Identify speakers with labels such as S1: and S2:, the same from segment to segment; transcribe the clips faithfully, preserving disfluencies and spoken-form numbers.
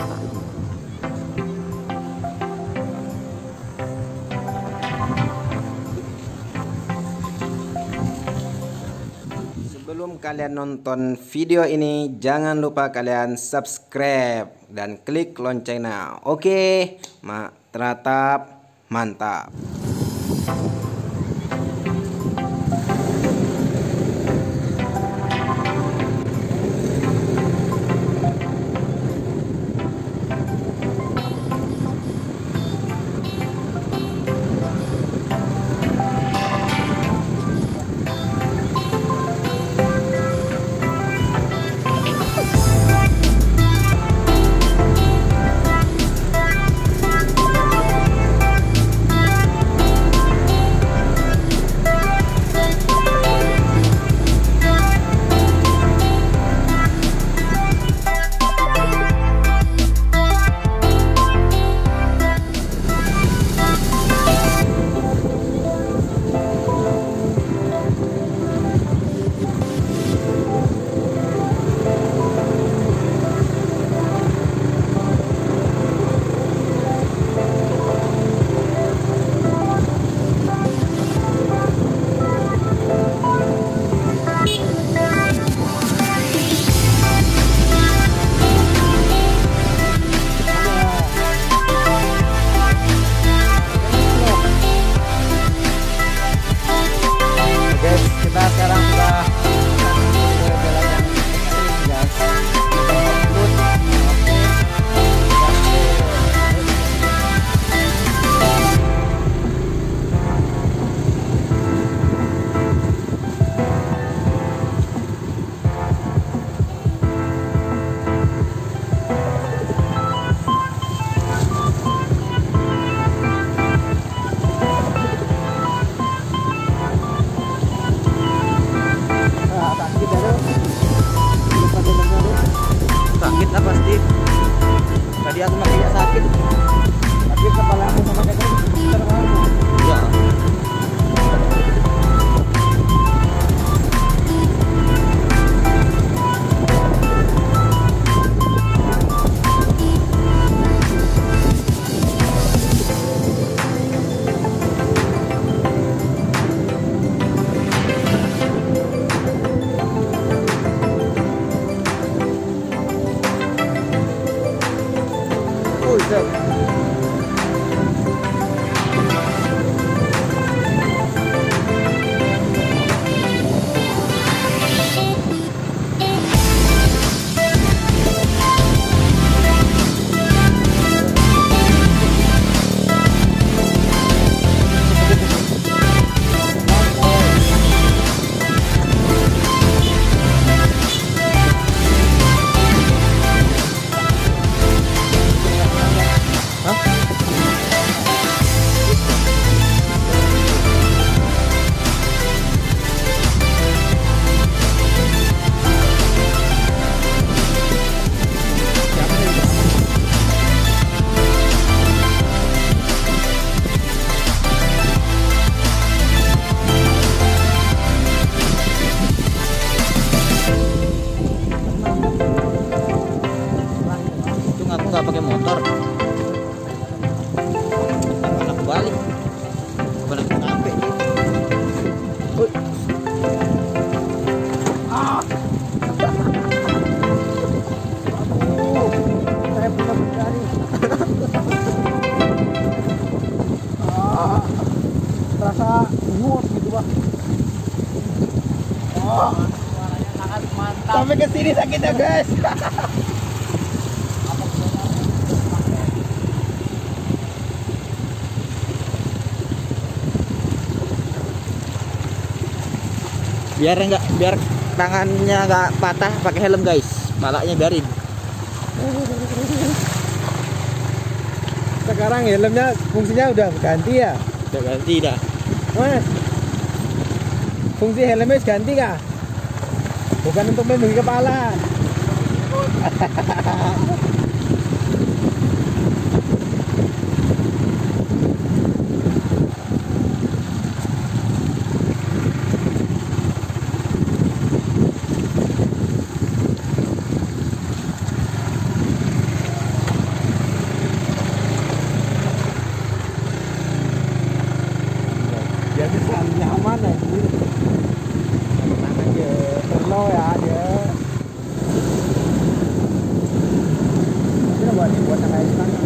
S1: Sebelum kalian nonton video ini, jangan lupa kalian subscribe dan klik loncengnya. Oke, ma teratap mantap. Sakit lah pasti. Tadi aku makin sakit. Tapi kepala aku sama kaki terlalu. Ya. Nggak pakai motor, anak balik, balik sampai. Ah, saya punya berani. Ah, terasa nguap gitu Pak. Oh, suaranya sangat mantap. Sampai ke sini sakitnya guys. Biar enggak, biar tangannya nggak patah, pakai helm guys, palanya biarin.
S2: Sekarang helmnya fungsinya udah ganti ya?
S1: Udah ganti dah.
S2: Mas, fungsi helmnya ganti kah? Bukan untuk melindungi kepala. istana.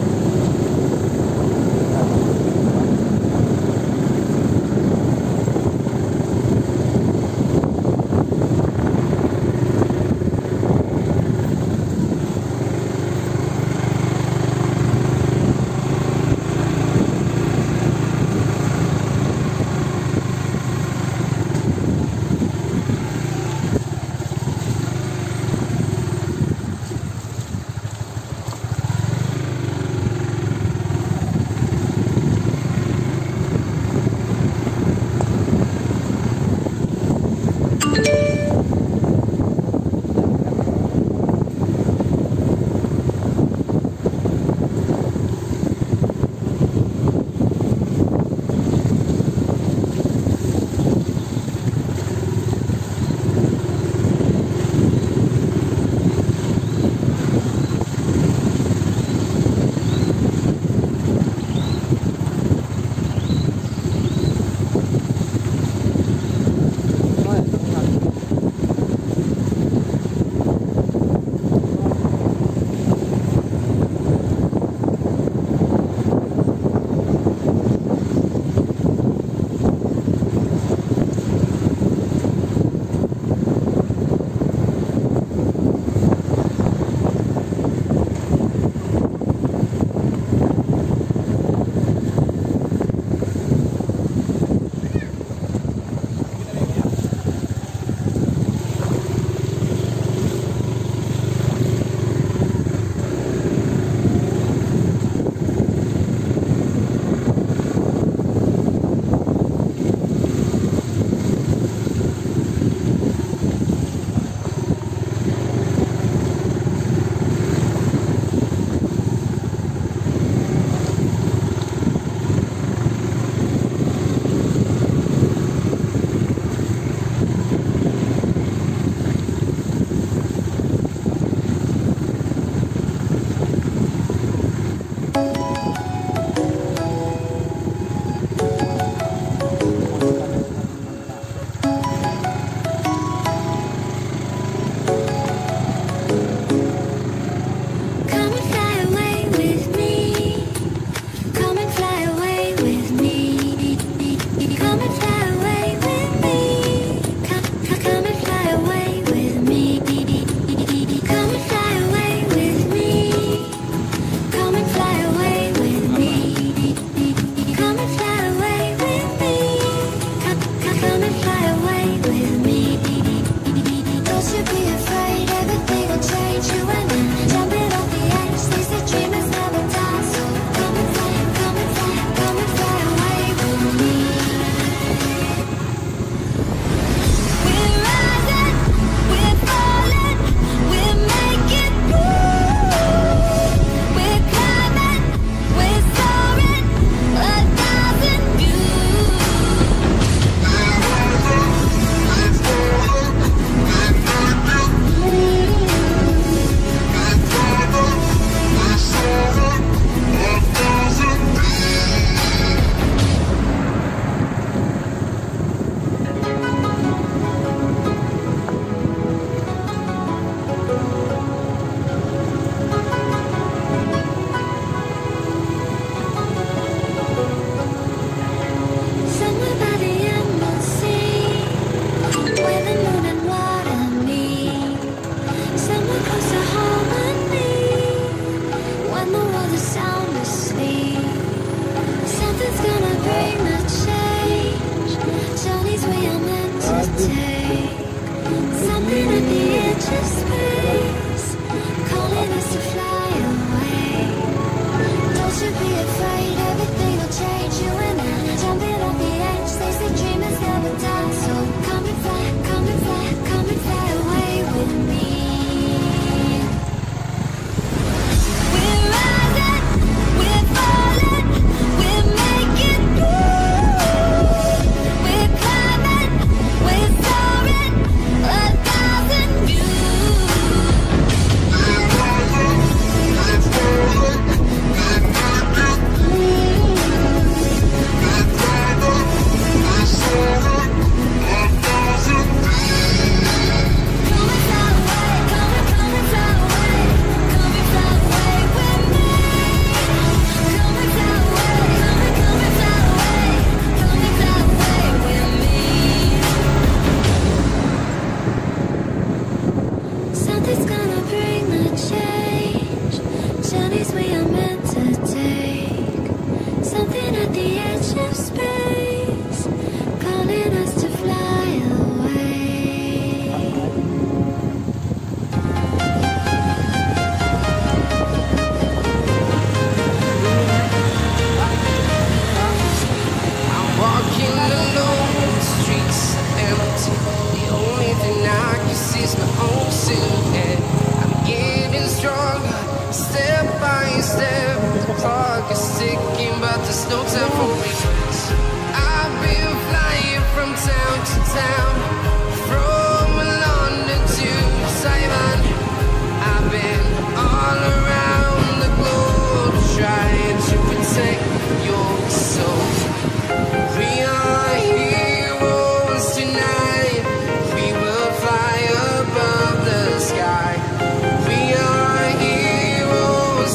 S3: step, clock is ticking, but there's no time for me. I've been flying from town to town, from London to Taiwan. I've been all around the globe trying to protect your soul. We are heroes tonight. We will fly above the sky. We are heroes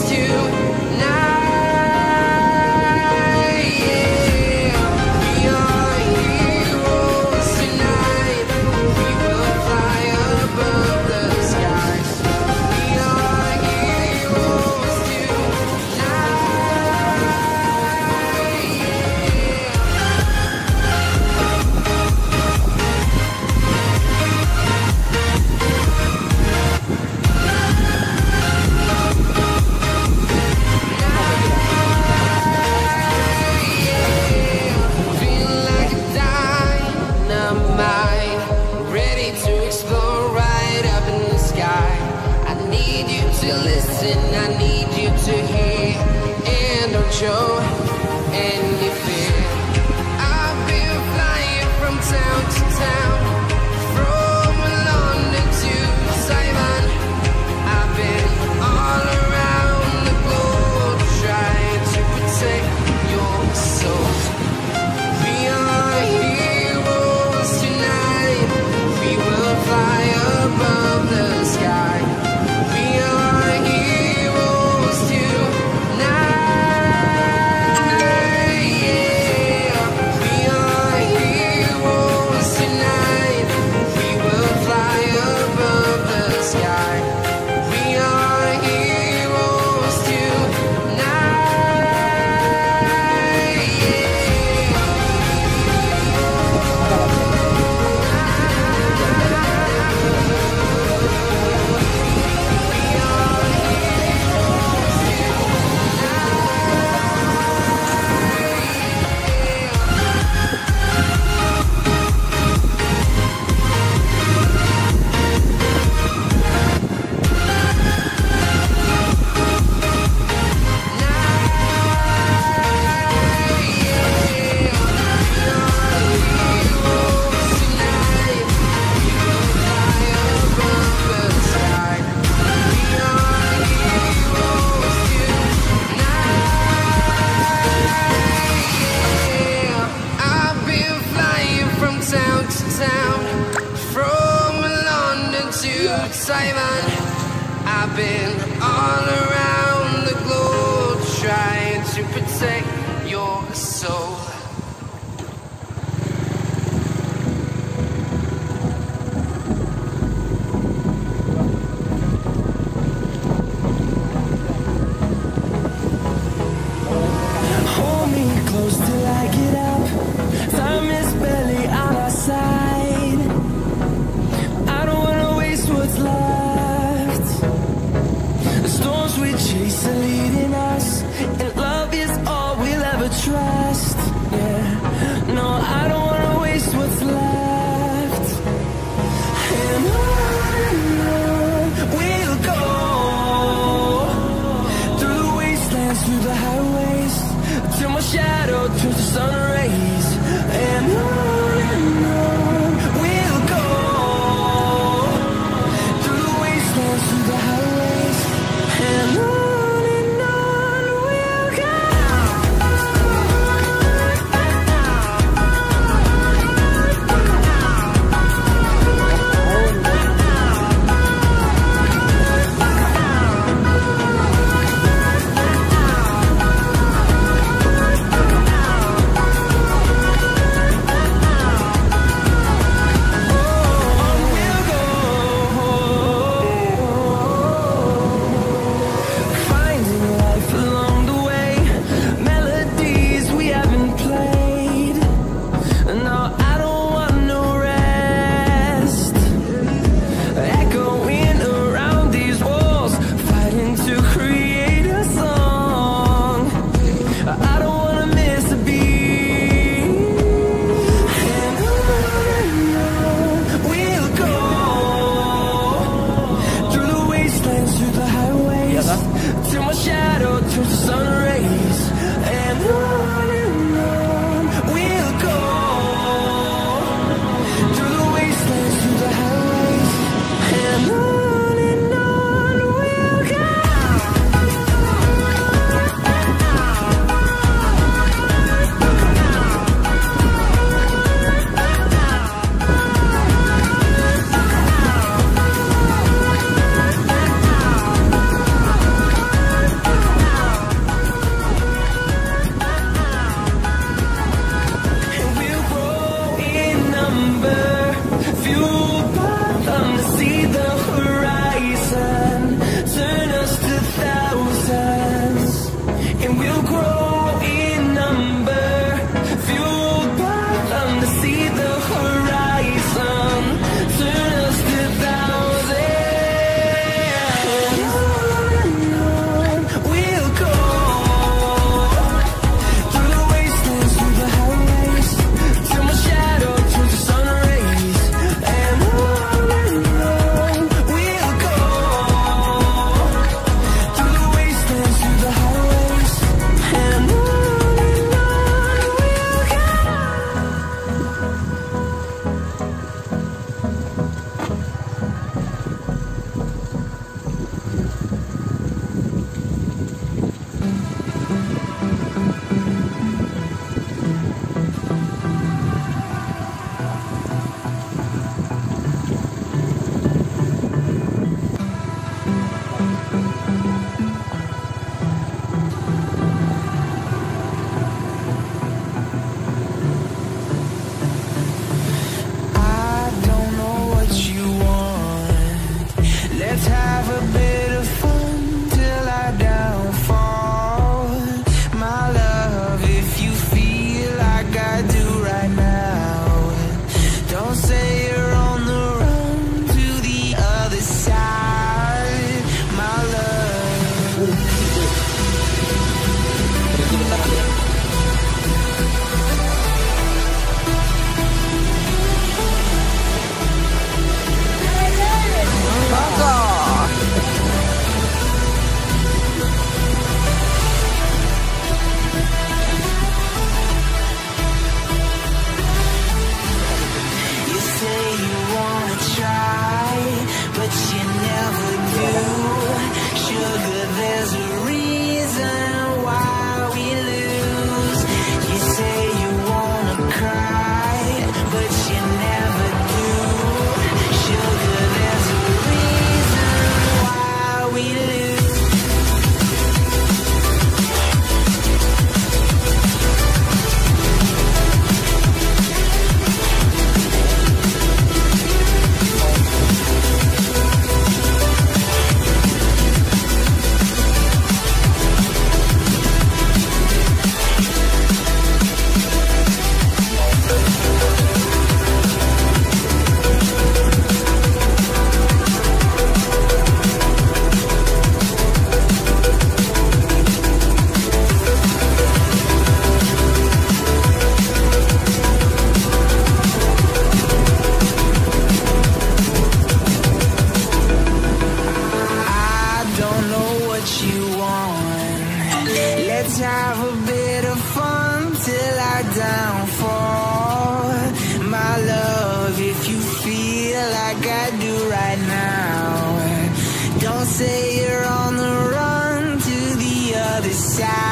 S3: tonight. Yeah. We are heroes tonight. We will fly above the sky. We are heroes feel like a dynamite, ready to explode right up in the sky. I need you to listen, I need you to hear, and don't show any fear. I've been flying from town to town, from London to Taiwan. I've been all around the globe trying to protect your soul. We are heroes tonight. We will fly above the sky. We are heroes tonight. Yeah. We are heroes tonight. We will fly above the sky. We are heroes tonight. Yeah. I've been flying from town to town, from London to Taiwan. I've been all around the globe trying to protect your soul.
S4: Hold me close till I get up. Time is barely on our side. I don't wanna waste what's left. The storms we chase are leading us, and love is all we'll ever trust. Yeah, no, I don't wanna waste what's left. And on and on we'll go, through the wastelands, through the highways, till my shadow turns to sun rays. And on and on we'll go, through the wastelands, through the highways, and on and till my shadow turns to sun rays. And on and on we'll go, through the wastelands, through the highways. And on and on we'll go. Let's have a bit of fun till I downfall. My love, if you feel like I do right now, don't say you're on the run to the other side.